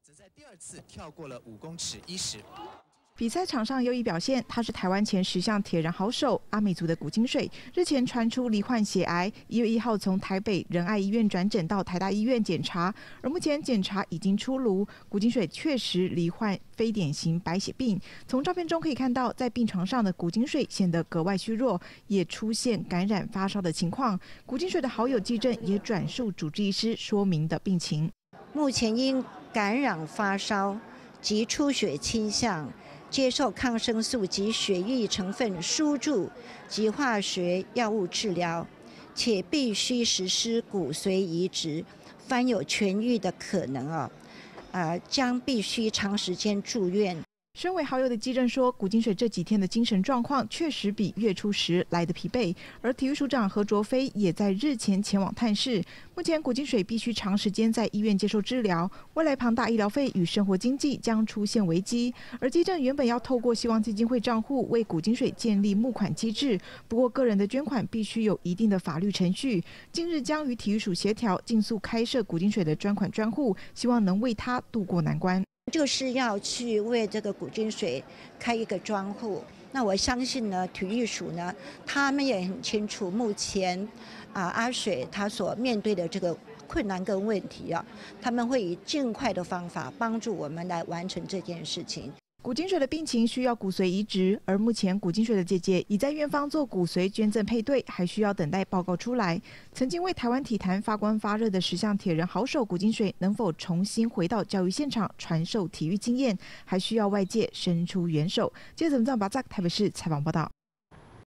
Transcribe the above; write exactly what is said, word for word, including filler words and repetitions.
则在第二次跳过了五公尺一十。 比赛场上优异表现，他是台湾前十项铁人好手阿美族的古金水。日前传出罹患血癌，一月一号从台北仁爱医院转诊到台大医院检查，而目前检查已经出炉，古金水确实罹患非典型白血病。从照片中可以看到，在病床上的古金水显得格外虚弱，也出现感染发烧的情况。古金水的好友季正也转述主治医师说明的病情， 目前因感染发烧及出血倾向。 接受抗生素及血液成分输注及化学药物治疗，且必须实施骨髓移植，凡有痊愈的可能啊，呃，将必须长时间住院。 身为好友的基正说，古金水这几天的精神状况确实比月初时来得疲惫。而体育署长何卓飞也在日前前往探视。目前古金水必须长时间在医院接受治疗，未来庞大医疗费与生活经济将出现危机。而基正原本要透过希望基金会账户为古金水建立募款机制，不过个人的捐款必须有一定的法律程序。近日将与体育署协调，尽速开设古金水的专款专户，希望能为他渡过难关。 就是要去为这个古金水开一个专户。那我相信呢，体育署呢，他们也很清楚目前啊阿水他所面对的这个困难跟问题啊，他们会以尽快的方法帮助我们来完成这件事情。 古金水的病情需要骨髓移植，而目前古金水的姐姐已在院方做骨髓捐赠配对，还需要等待报告出来。曾经为台湾体坛发光发热的十项铁人好手古金水，能否重新回到教育现场传授体育经验，还需要外界伸出援手。记者怎么这样？把在台北市采访报道。